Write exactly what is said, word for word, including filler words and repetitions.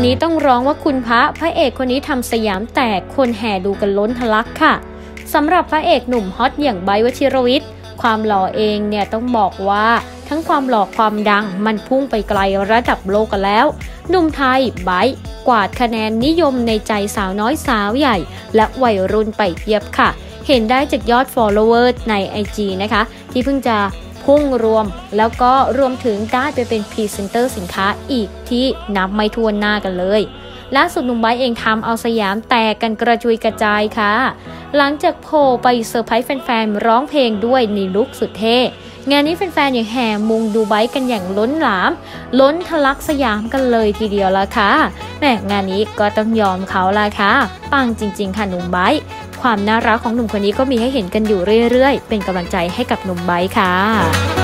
นี้ต้องร้องว่าคุณพระพระเอกคนนี้ทำสยามแตกคนแห่ดูกันล้นทะลักค่ะสำหรับพระเอกหนุ่มฮอตอย่างไบร์ท วชิรวิทย์ความหล่อเองเนี่ยต้องบอกว่าทั้งความหล่อความดังมันพุ่งไปไกลระดับโลกกันแล้วหนุ่มไทยไบร์ทกวาดคะแนนนิยมในใจสาวน้อยสาวใหญ่และวัยรุ่นไปเทียบค่ะเห็นได้จากยอด follower ใน ไอ จี นะคะที่เพิ่งจะพุ่งรวมแล้วก็รวมถึงได้ไปเป็นพรีเซนเตอร์สินค้าอีกที่นับไม่ถ้วนหน้ากันเลยล่าสุดหนุ่มไบร์ทเองทำเอาสยามแตกกันกระจุยกระจายค่ะหลังจากโผล่ไปเซอร์ไพรส์แฟนๆร้องเพลงด้วยในลุคสุดเท่งานนี้แฟนๆอย่างแห่มุงดูไบร์ทกันอย่างล้นหลามล้นทะลักสยามกันเลยทีเดียวละค่ะแหมงานนี้ก็ต้องยอมเขาละค่ะปังจริงๆค่ะหนุ่มไบร์ทความน่ารักของหนุ่มคนนี้ก็มีให้เห็นกันอยู่เรื่อยๆเป็นกำลังใจให้กับหนุ่มไบร์ทค่ะ